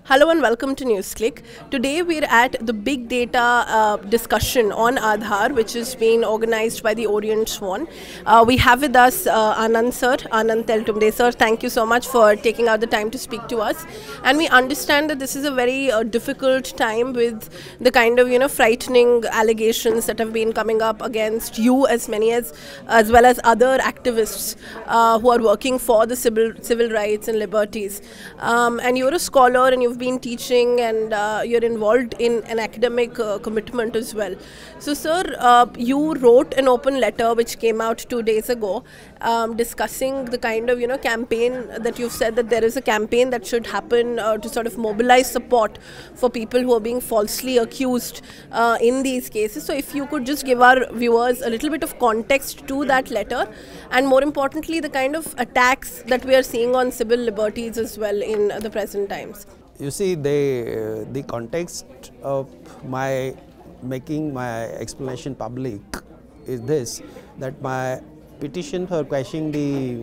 Hello and welcome to Newsclick. Today we're at the big data discussion on Aadhaar, which is being organized by the Orient Swan. We have with us Anand sir, Anand Teltumbde sir. Thank you so much for taking out the time to speak to us. And we understand that this is a very difficult time with the kind of frightening allegations that have been coming up against you, as well as other activists who are working for the civil rights and liberties. And you're a scholar and you've been teaching and you're involved in an academic commitment as well. So sir, you wrote an open letter which came out 2 days ago discussing the kind of campaign that you've said that there is a campaign that should happen to sort of mobilize support for people who are being falsely accused in these cases. So if you could just give our viewers a little bit of context to that letter, and more importantly the kind of attacks that we are seeing on civil liberties as well in the present times. You see, the context of my making my explanation public is this, that my petition for quashing the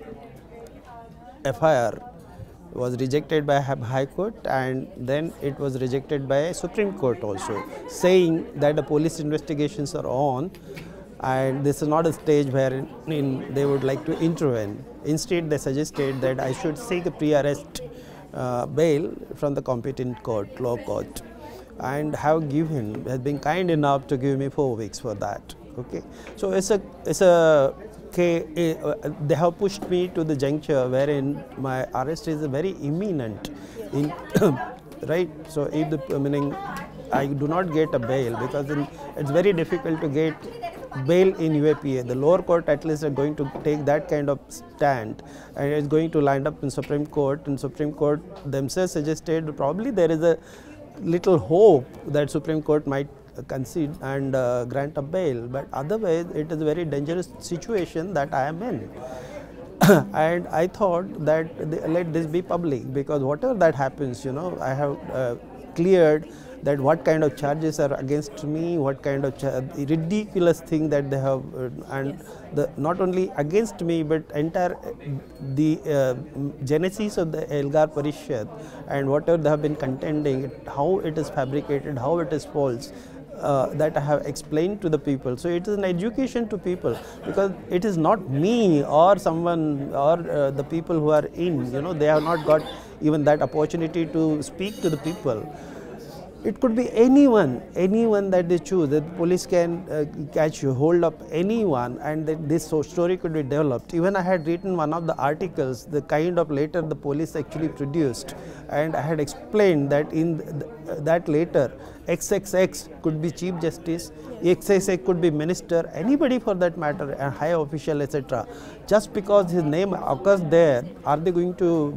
FIR was rejected by High Court, and then it was rejected by Supreme Court also, saying that the police investigations are on and this is not a stage where they would like to intervene. Instead, they suggested that I should seek a pre-arrest bail from the competent court, law court, and has been kind enough to give me 4 weeks for that. Okay, so they have pushed me to the juncture wherein my arrest is very imminent, right? So if I do not get a bail, because it's very difficult to get bail in UAPA. The lower court at least are going to take that kind of stand, and it's going to land up in Supreme Court, and Supreme Court themselves suggested probably there is a little hope that Supreme Court might concede and grant a bail, but otherwise it is a very dangerous situation that I am in. And I thought that let this be public, because whatever that happens, I have cleared that what kind of charges are against me, what kind of ridiculous thing that they have, and not only against me but entire the genesis of the Elgar Parishad and whatever they have been contending, how it is fabricated, how it is false. That I have explained to the people. So it is an education to people, because it is not me or someone or the people who are in, they have not got even that opportunity to speak to the people. It could be anyone that they choose. The police can catch hold of anyone, and this story could be developed. Even I had written one of the articles, the kind of letter the police actually produced, and I had explained that in that letter, XXX could be Chief Justice, XXX could be Minister, anybody for that matter, a high official, etc. Just because his name occurs there, are they going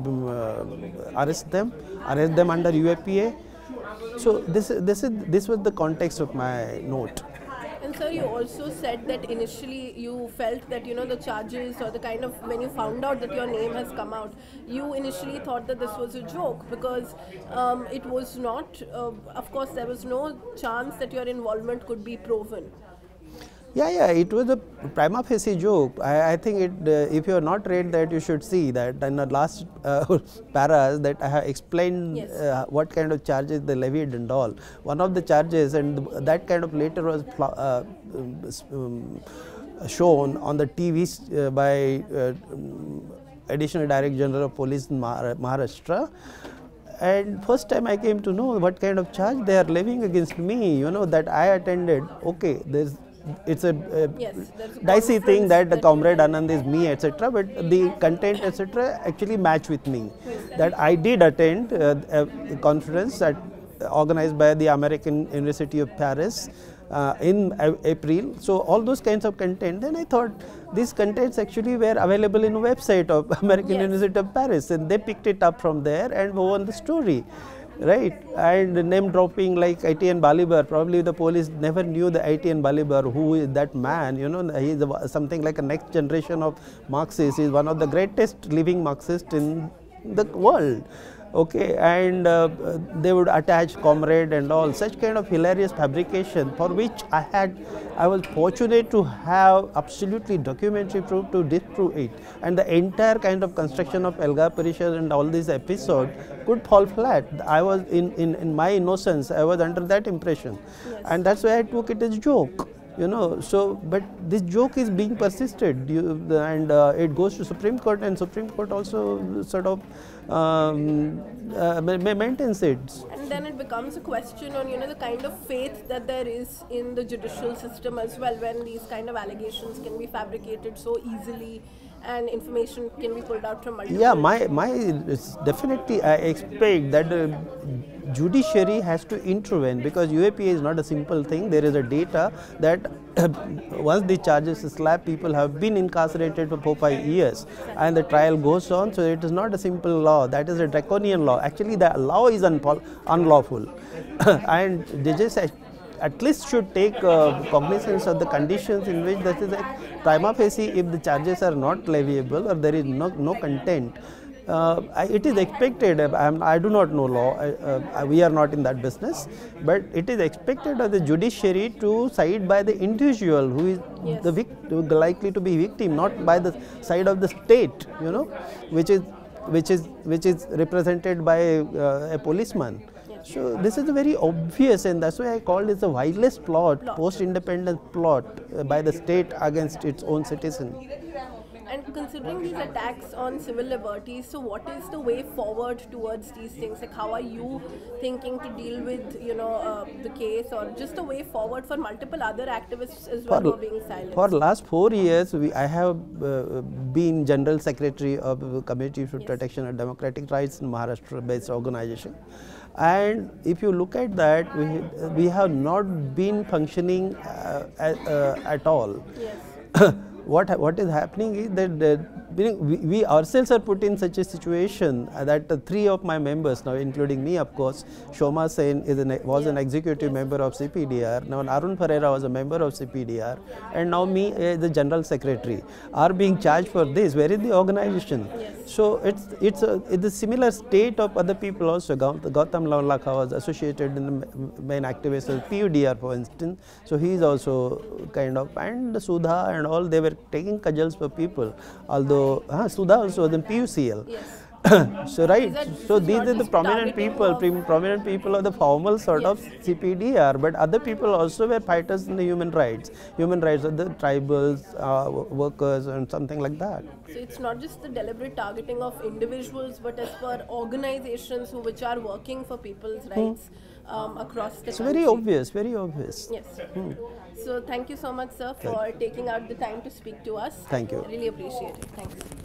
to arrest them under UAPA? So this was the context of my note. And sir, you also said that initially you felt that the charges, or the kind of, when you found out that your name has come out, you initially thought that this was a joke, because it was not, of course there was no chance that your involvement could be proven. Yeah, it was a prima facie joke. I think if you have not read that, you should see that in the last paras that I have explained what kind of charges they levied and all. One of the charges, and that kind of letter was shown on the TV by Additional Director General of Police in Maharashtra. And first time I came to know what kind of charge they are levying against me, that I attended. Okay, it's a dicey thing that the comrade Anand is me, etc. But the content, etc. actually match with me. That I did attend a conference organized by the American University of Paris in April. So all those kinds of content. Then I thought these contents actually were available in a website of American University of Paris, and they picked it up from there and wove on the story. Right, and name dropping like I.T.N. Balibar. Probably the police never knew the I.T.N. Balibar, who is that man. He is something like a next generation of Marxists. He is one of the greatest living Marxists in the world. Okay, and they would attach comrade and all such kind of hilarious fabrication for which I was fortunate to have absolutely documentary proof to disprove it, and the entire kind of construction of Elga Parishad and all these episodes could fall flat. I was in my innocence, I was under that impression, and that's why I took it as a joke. So but this joke is being persisted, and it goes to Supreme Court, and Supreme Court also sort of maintains it. And then it becomes a question on the kind of faith that there is in the judicial system as well, when these kind of allegations can be fabricated so easily and information can be pulled out from multiple. Yeah, definitely I expect that the judiciary has to intervene, because UAPA is not a simple thing. There is a data that once the charges is slapped, people have been incarcerated for 4-5 years, and the trial goes on. So it is not a simple law. That is a draconian law. Actually, the law is unlawful, and they just at least should take cognizance of the conditions in which that is prima facie, if the charges are not leviable or there is no content. It is expected, I do not know law, we are not in that business, but it is expected of the judiciary to side by the individual who is likely to be victim, not by the side of the state, which is represented by a policeman. So this is very obvious, and that's why I called it the vilest plot, post-independence plot by the state against its own citizen. And considering these attacks on civil liberties, so what is the way forward towards these things? Like, how are you thinking to deal with, the case, or just the way forward for multiple other activists as well who are being silenced? For last 4 years, I have been General Secretary of the Committee for Protection of Democratic Rights in Maharashtra-based organization. And if you look at that, we have not been functioning at all. Yes. What is happening is that we ourselves are put in such a situation that 3 of my members now, including me of course, Shoma Sen was an executive member of CPDR, now Arun Ferreira was a member of CPDR, and now me, the General Secretary, are being charged for this. Where is the organization? Yes. So it's a similar state of other people also. Gautam Lalakha was associated in the main activists of PUDR, for instance, so he is also kind of, and Sudha and all, they were taking cudgels for people, although Sudha also was in PUCL. Yes. So these are the prominent people of the formal sort of CPDR, but other people also were fighters in the human rights of the tribals, workers, and something like that. So it's not just the deliberate targeting of individuals, but as per organizations which are working for people's rights across the country. It's very obvious, very obvious. Yes. So thank you so much, sir, for taking out the time to speak to us. Thank you. I really appreciate it. Thanks.